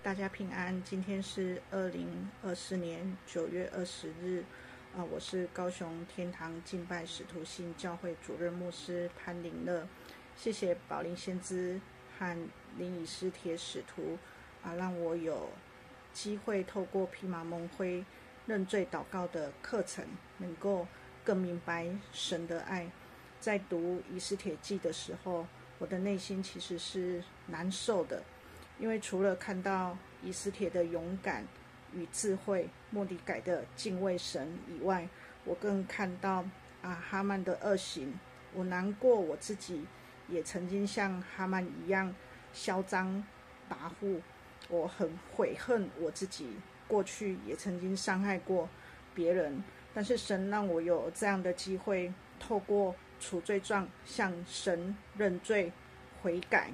大家平安。今天是2024年9月20日，我是高雄天堂敬拜使徒信教会主任牧师潘玲乐。谢谢宝林先知和林以斯帖使徒让我有机会透过披麻蒙灰认罪祷告的课程，能够更明白神的爱。在读以斯帖记的时候，我的内心其实是难受的，因为除了看到以斯帖的勇敢与智慧，末底改的敬畏神以外，我更看到哈曼的恶行。我难过我自己也曾经像哈曼一样嚣张跋扈，我很悔恨我自己过去也曾经伤害过别人，但是神让我有这样的机会，透过除罪状向神认罪悔改，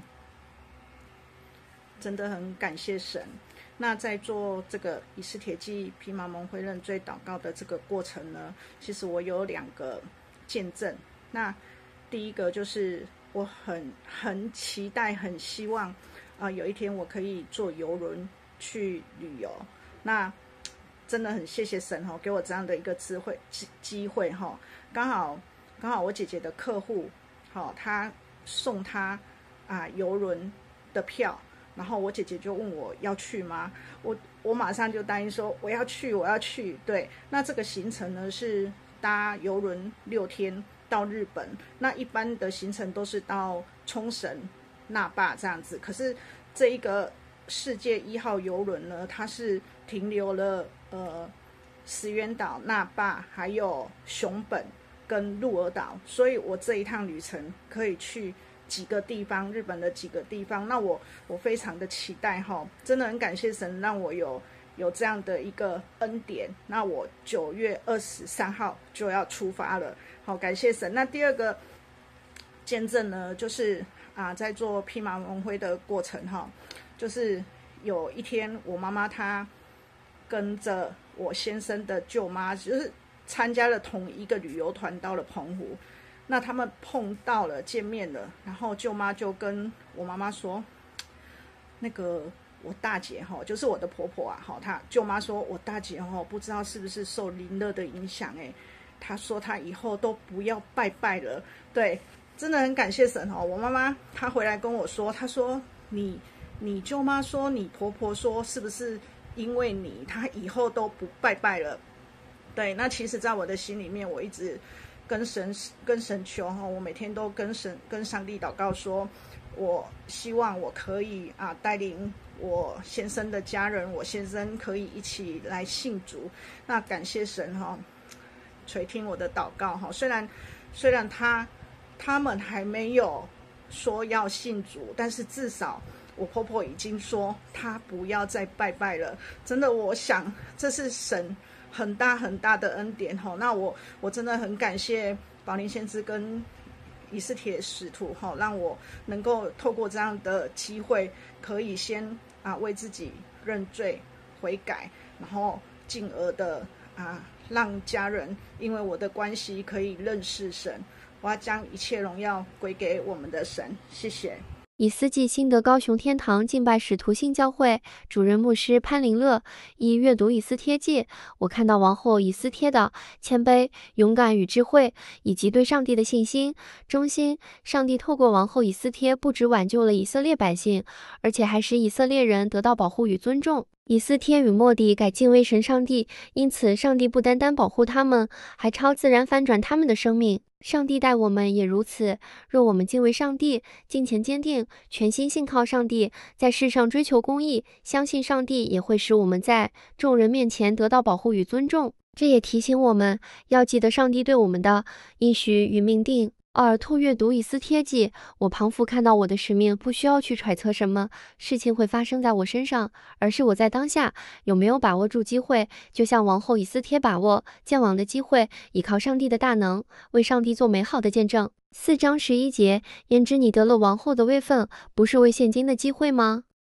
真的很感谢神。那在做这个以斯帖记披麻蒙灰认罪祷告的这个过程呢，其实我有2个见证。那第一个就是我很期待很希望有一天我可以坐邮轮去旅游。那真的很谢谢神给我这样的一个机会。刚好我姐姐的客户他送他邮轮的票，然后我姐姐就问我要去吗？我马上就答应说我要去。对，那这个行程呢是搭邮轮6天到日本，那一般的行程都是到冲绳、那霸这样子。可是这一个世界1号邮轮呢，它是停留了石垣岛、那霸还有熊本跟鹿儿岛，所以我这一趟旅程可以去几个地方，日本的几个地方。那我非常的期待真的很感谢神让我有这样的一个恩典。那我9月23号就要出发了，感谢神。那第2个见证呢，就是在做披麻蒙灰的过程就是有一天我妈妈她跟着我先生的舅妈，就是参加了同一个旅游团到了澎湖。那他们碰到了见面了，然后舅妈就跟我妈妈说，那个我大姐就是我的婆婆她舅妈说我大姐不知道是不是受灵乐的影响她说她以后都不要拜拜了。对，真的很感谢神我妈妈她回来跟我说，她说你舅妈说你婆婆说是不是因为她以后都不拜拜了？对，那其实在我的心里面，我一直跟神求我每天都跟上帝祷告说，我希望我可以带领我先生的家人，我先生可以一起来信主。那感谢神垂听我的祷告虽然他们还没有说要信主，但是至少我婆婆已经说她不要再拜拜了。真的，我想这是神很大很大的恩典那我真的很感谢宝林先知跟以斯帖使徒让我能够透过这样的机会，可以先为自己认罪悔改，然后进而的让家人因为我的关系可以认识神。我要将一切荣耀归给我们的神，谢谢。 以斯记新德高雄天堂敬拜使徒信教会主任牧师潘玲乐。阅读以斯帖记，我看到王后以斯帖的谦卑、勇敢与智慧，以及对上帝的信心、忠心。上帝透过王后以斯帖不只挽救了以色列百姓，而且还使以色列人得到保护与尊重。以斯帖与末底改敬畏神上帝，因此上帝不单单保护他们，还超自然翻转他们的生命。上帝待我们也如此，若我们敬畏上帝，敬虔坚定，全心信靠上帝，在世上追求公义，相信上帝也会使我们在众人面前得到保护与尊重。这也提醒我们要记得上帝对我们的应许与命定。透阅读以斯帖记，我旁父看到我的使命，不需要去揣测什么事情会发生在我身上，而是我在当下有没有把握住机会，就像王后以斯帖把握见王的机会，依靠上帝的大能，为上帝做美好的见证。4章11节，焉知你得了王后的位分，不是为现今的机会吗？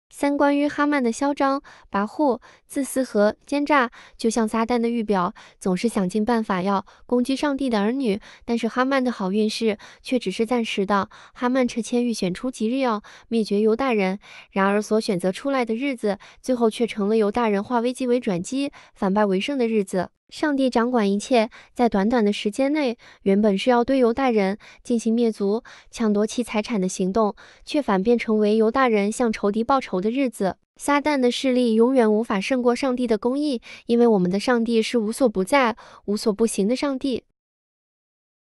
三、关于哈曼的嚣张、跋扈、自私和奸诈，就像撒旦的预表，总是想尽办法要攻击上帝的儿女。但是哈曼的好运势却只是暂时的。哈曼撤迁预选出吉日要灭绝犹大人，然而所选择出来的日子，最后却成了犹大人化危机为转机、反败为胜的日子。上帝掌管一切，在短短的时间内，原本是要对犹大人进行灭族、抢夺其财产的行动，却反变成为犹大人向仇敌报仇的日子。撒旦的势力永远无法胜过上帝的公义，因为我们的上帝是无所不在、无所不行的上帝。